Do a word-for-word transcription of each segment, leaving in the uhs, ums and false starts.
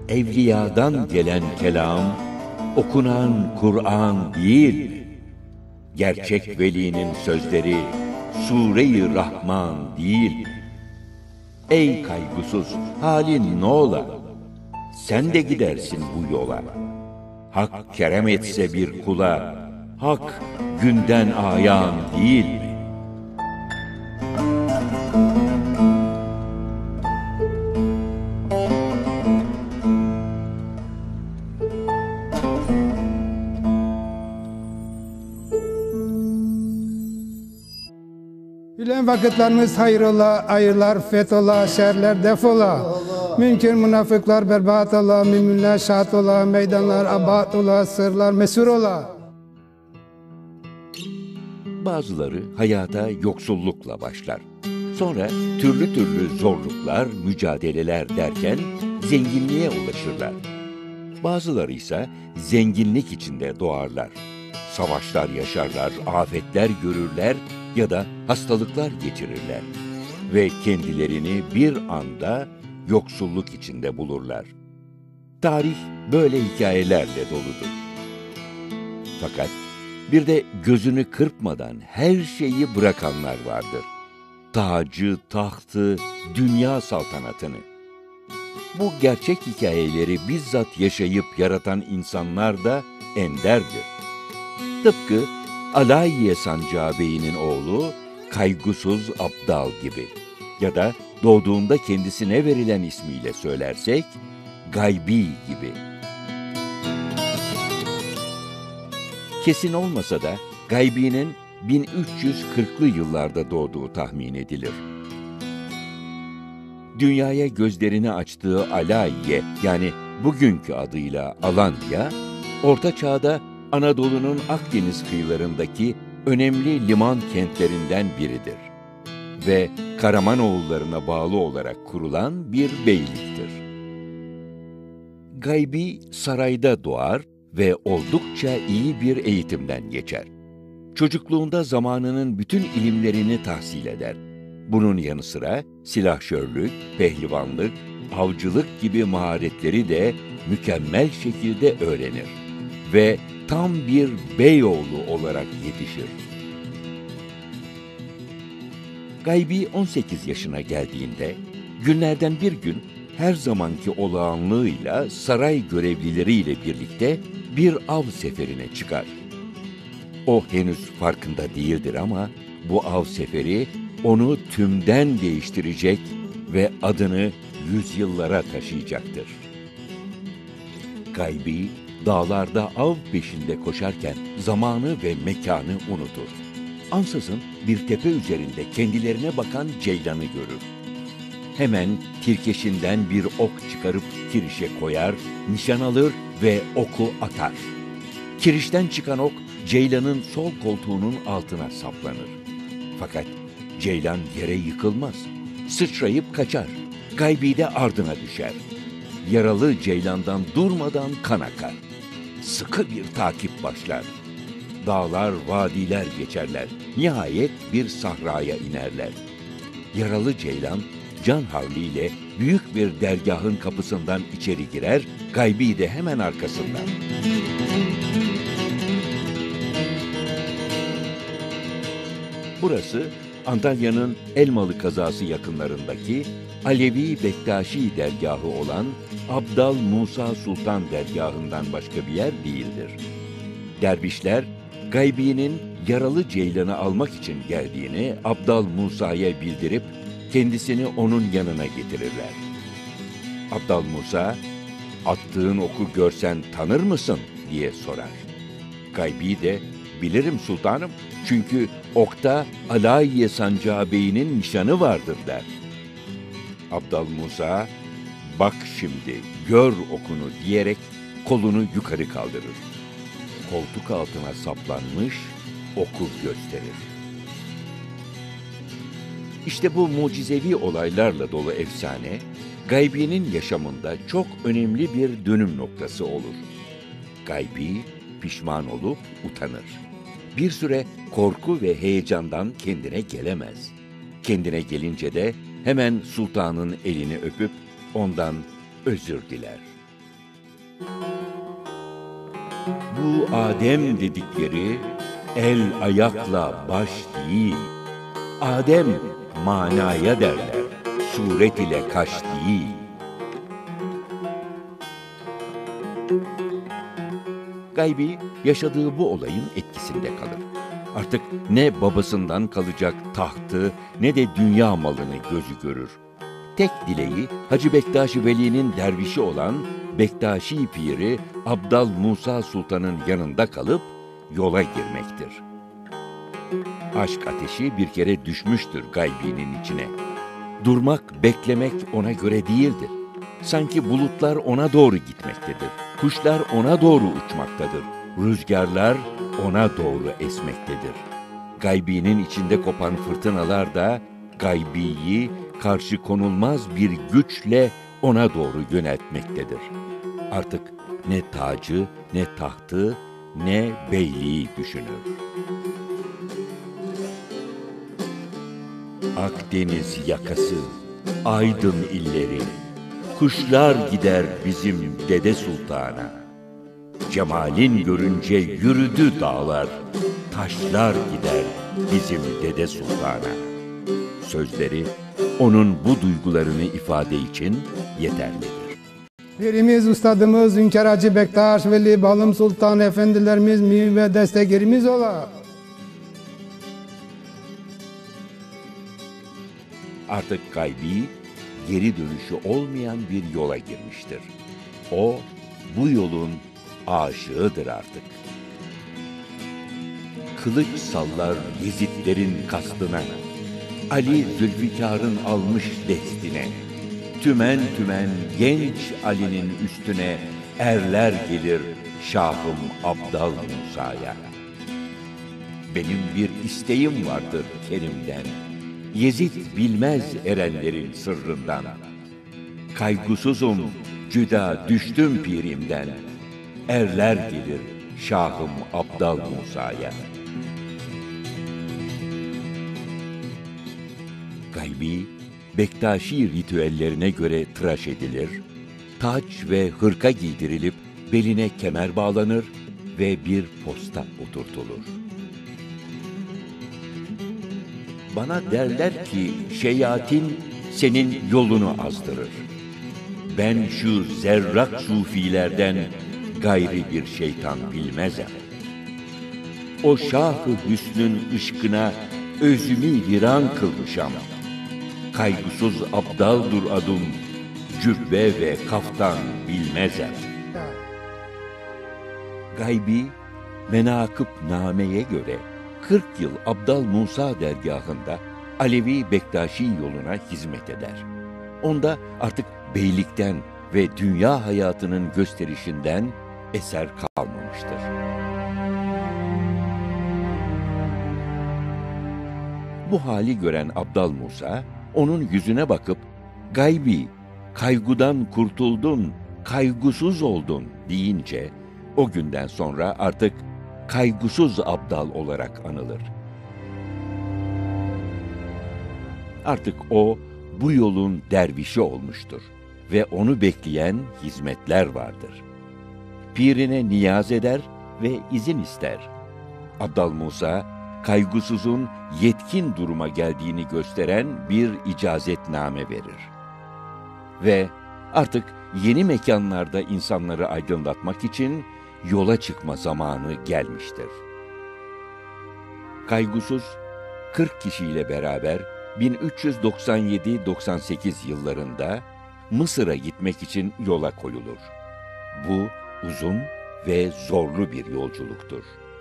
Evliyadan gelen kelam, okunan Kur'an değil mi? Gerçek velinin sözleri, Sure-i Rahman değil mi? Ey kaygısız, halin ne ola? Sen de gidersin bu yola. Hak kerem etse bir kula, hak günden ayan değil mi? Bilen vakitlerimiz hayrola, hayırlar fethola, şerler defola. Mümkün münafıklar berbat ola, müminler şahat ola, meydanlar abat ola, sırlar mesur ola. Bazıları hayata yoksullukla başlar. Sonra türlü türlü zorluklar, mücadeleler derken zenginliğe ulaşırlar. Bazıları ise zenginlik içinde doğarlar. Savaşlar yaşarlar, afetler görürler ya da hastalıklar geçirirler. Ve kendilerini bir anda yoksulluk içinde bulurlar. Tarih böyle hikayelerle doludur. Fakat bir de gözünü kırpmadan her şeyi bırakanlar vardır. Tacı, tahtı, dünya saltanatını. Bu gerçek hikayeleri bizzat yaşayıp yaratan insanlar da enderdir. Tıpkı Alayiye Sancağı Bey'in oğlu Kaygusuz Abdal gibi ya da doğduğunda kendisine verilen ismiyle söylersek Gaybi gibi. Kesin olmasa da Gaybi'nin bin üç yüz kırklı yıllarda doğduğu tahmin edilir. Dünyaya gözlerini açtığı Alayiye, yani bugünkü adıyla Alanya, Orta Çağ'da Anadolu'nun Akdeniz kıyılarındaki önemli liman kentlerinden biridir ve Karamanoğullarına bağlı olarak kurulan bir beyliktir. Gaybi sarayda doğar ve oldukça iyi bir eğitimden geçer. Çocukluğunda zamanının bütün ilimlerini tahsil eder. Bunun yanı sıra silahşörlük, pehlivanlık, avcılık gibi maharetleri de mükemmel şekilde öğrenir ve tam bir beyoğlu olarak yetişir. Gaybi on sekiz yaşına geldiğinde, günlerden bir gün her zamanki olağanlığıyla saray görevlileriyle birlikte bir av seferine çıkar. O henüz farkında değildir ama bu av seferi onu tümden değiştirecek ve adını yüzyıllara taşıyacaktır. Gaybi, dağlarda av peşinde koşarken zamanı ve mekanı unutur. Ansızın bir tepe üzerinde kendilerine bakan ceylanı görür. Hemen tirkeşinden bir ok çıkarıp kirişe koyar, nişan alır ve oku atar. Kirişten çıkan ok, ceylanın sol koltuğunun altına saplanır. Fakat ceylan yere yıkılmaz. Sıçrayıp kaçar. Gaybi de ardına düşer. Yaralı ceylandan durmadan kan akar. Sıkı bir takip başlar. Dağlar, vadiler geçerler. Nihayet bir sahraya inerler. Yaralı ceylan can havliyle büyük bir dergahın kapısından içeri girer, Gaybi de hemen arkasından. Burası Antalya'nın Elmalı kazası yakınlarındaki Alevi Bektaşi dergahı olan Abdal Musa Sultan dergahından başka bir yer değildir. Dervişler, Gaybi'nin yaralı ceylanı almak için geldiğini Abdal Musa'ya bildirip kendisini onun yanına getirirler. Abdal Musa, attığın oku görsen tanır mısın diye sorar. Gaybi de, bilirim sultanım, çünkü okta Alayiye Sancağı Bey'in nişanı vardır der. Abdal Musa, bak şimdi gör okunu diyerek kolunu yukarı kaldırır. Koltuk altına saplanmış oku gösterir. İşte bu mucizevi olaylarla dolu efsane, Gaybi'nin yaşamında çok önemli bir dönüm noktası olur. Gaybi pişman olup utanır. Bir süre korku ve heyecandan kendine gelemez. Kendine gelince de hemen sultanın elini öpüp ondan özür diler. Bu Adem dedikleri el ayakla baş değil. Adem manaya derler, suret ile kaş değil. Gaybi yaşadığı bu olayın etkisinde kalır. Artık ne babasından kalacak tahtı ne de dünya malını gözü görür. Tek dileği Hacı Bektaş Veli'nin dervişi olan Bektaşi Piri Abdal Musa Sultan'ın yanında kalıp yola girmektir. Aşk ateşi bir kere düşmüştür Gaybi'nin içine. Durmak, beklemek ona göre değildir. Sanki bulutlar ona doğru gitmektedir. Kuşlar ona doğru uçmaktadır. Rüzgarlar ona doğru esmektedir. Gaybi'nin içinde kopan fırtınalar da Gaybi'yi karşı konulmaz bir güçle ona doğru yöneltmektedir. Artık ne tacı, ne tahtı, ne beyliği düşünür. Akdeniz yakası, Aydın illeri, kuşlar gider bizim Dede Sultan'a. Cemalin görünce yürüdü dağlar, taşlar gider bizim Dede Sultan'a. Sözleri onun bu duygularını ifade için yeterlidir. Birimiz ustadımız Hünkâr Hacı Bektaş Veli Balım Sultan Efendilerimiz mühim ve desteklerimiz ola. Artık Gaybi, geri dönüşü olmayan bir yola girmiştir. O, bu yolun aşığıdır artık. Kılıç sallar Yezidlerin kastına, Ali Zülfikar'ın almış destine. Tümen tümen genç Ali'nin üstüne erler gelir Şahım Abdal Musa'ya. Benim bir isteğim vardır Kerim'den, Yezid bilmez erenlerin sırrından. Kaygısızım, cüda düştüm pirimden, erler gelir Şahım Abdal Musa'ya. Gaybi, Bektaşi ritüellerine göre tıraş edilir, taç ve hırka giydirilip beline kemer bağlanır ve bir posta oturtulur. Bana derler ki şeyatin senin yolunu azdırır. Ben şu zerrak sufilerden gayri bir şeytan bilmezem. O Şah-ı Hüsn'ün ışkına özümü viran kılmışam. Kaygısız abdaldur adım, cübbe ve kaftan bilmezem. Gaybi, Menakıb Name'ye göre kırk yıl Abdal Musa dergahında Alevi Bektaşi yoluna hizmet eder. Onda artık beylikten ve dünya hayatının gösterişinden eser kalmamıştır. Bu hali gören Abdal Musa, onun yüzüne bakıp, Gaybi, kaygıdan kurtuldun, kaygısız oldun deyince, o günden sonra artık Kaygısız Abdal olarak anılır. Artık o, bu yolun dervişi olmuştur ve onu bekleyen hizmetler vardır. Pirine niyaz eder ve izin ister. Abdal Musa, kaygısızın yetkin duruma geldiğini gösteren bir icazetname verir. Ve artık yeni mekanlarda insanları aydınlatmak için yola çıkma zamanı gelmiştir. Kaygısız, kırk kişiyle beraber bin üç yüz doksan yedi doksan sekiz yıllarında Mısır'a gitmek için yola koyulur. Bu uzun ve zorlu bir yolculuktur.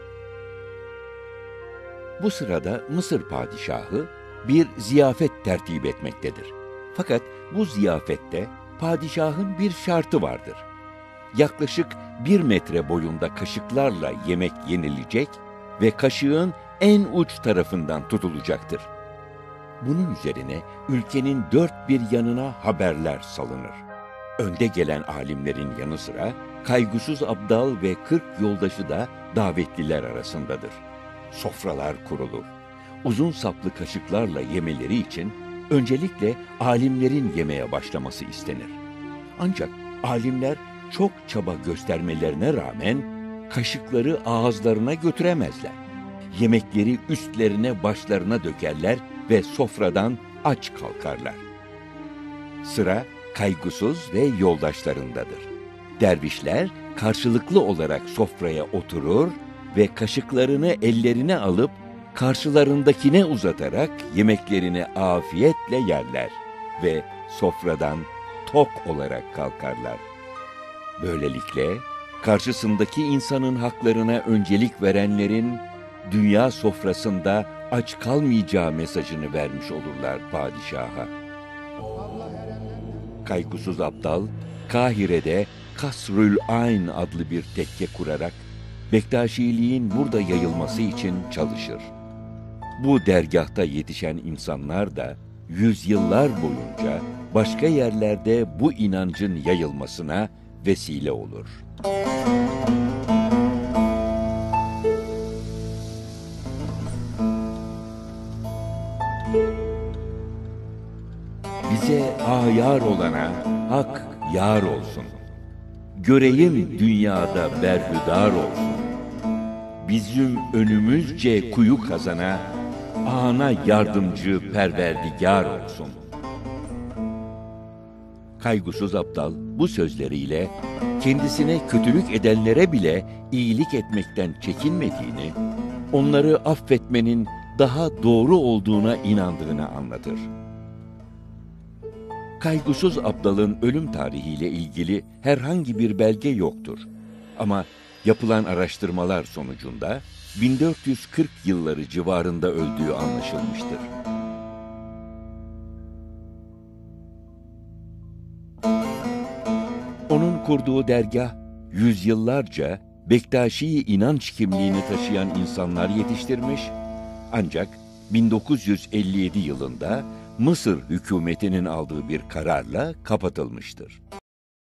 Bu sırada Mısır padişahı bir ziyafet tertip etmektedir. Fakat bu ziyafette padişahın bir şartı vardır. Yaklaşık bir metre boyunda kaşıklarla yemek yenilecek ve kaşığın en uç tarafından tutulacaktır. Bunun üzerine ülkenin dört bir yanına haberler salınır. Önde gelen alimlerin yanı sıra Kaygısız Abdal ve kırk yoldaşı da davetliler arasındadır. Sofralar kurulur. Uzun saplı kaşıklarla yemeleri için öncelikle alimlerin yemeye başlaması istenir. Ancak alimler çok çaba göstermelerine rağmen kaşıkları ağızlarına götüremezler. Yemekleri üstlerine başlarına dökerler ve sofradan aç kalkarlar. Sıra Kaygusuz ve yoldaşlarındadır. Dervişler karşılıklı olarak sofraya oturur ve kaşıklarını ellerine alıp karşılarındakine uzatarak yemeklerini afiyetle yerler ve sofradan tok olarak kalkarlar. Böylelikle karşısındaki insanın haklarına öncelik verenlerin dünya sofrasında aç kalmayacağı mesajını vermiş olurlar padişaha. Kaygusuz Abdal, Kahire'de Kasrül Ayn adlı bir tekke kurarak Bektaşiliğin burada yayılması için çalışır. Bu dergahta yetişen insanlar da yüzyıllar boyunca başka yerlerde bu inancın yayılmasına vesile olur. Bize ayar olana hak yar olsun. Göreyim dünyada berhudar olsun. Bizim önümüzce kuyu kazana, ana yardımcı perverdigar olsun. Kaygusuz Abdal bu sözleriyle kendisine kötülük edenlere bile iyilik etmekten çekinmediğini, onları affetmenin daha doğru olduğuna inandığını anlatır. Kaygusuz Abdal'ın ölüm tarihiyle ilgili herhangi bir belge yoktur. Ama yapılan araştırmalar sonucunda bin dört yüz kırk yılları civarında öldüğü anlaşılmıştır. Onun kurduğu dergah, yüzyıllarca Bektaşi inanç kimliğini taşıyan insanlar yetiştirmiş, ancak bin dokuz yüz elli yedi yılında Mısır hükümetinin aldığı bir kararla kapatılmıştır.